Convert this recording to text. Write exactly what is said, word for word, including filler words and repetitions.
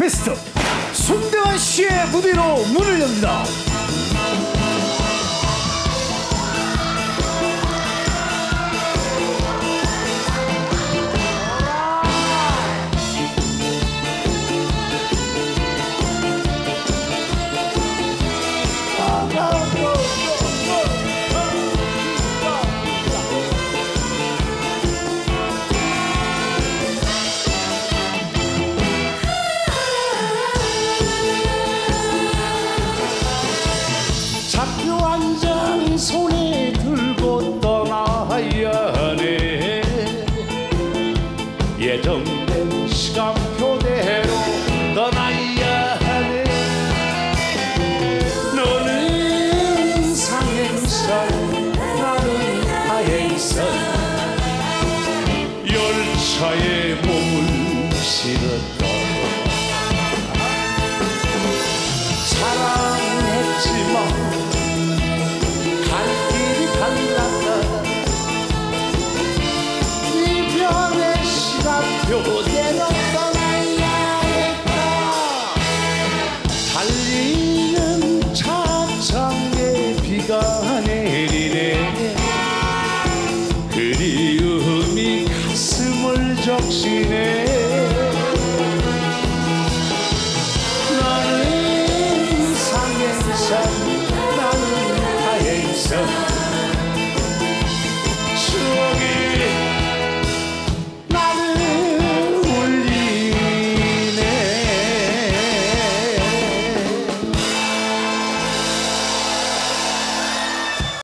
베스트 손대환 씨의 무대로 문을 엽니다. 손에 들고 떠나야 해. 예정된 시간표대로 떠나야 하네. 너는 상행선 나는 하행선 열차에 몸을 실었다. 사랑했지만 이별의 시간표대로 떠나야 했다. 달리는 차창에 비가 내리네. 그리움이 가슴을 적시네.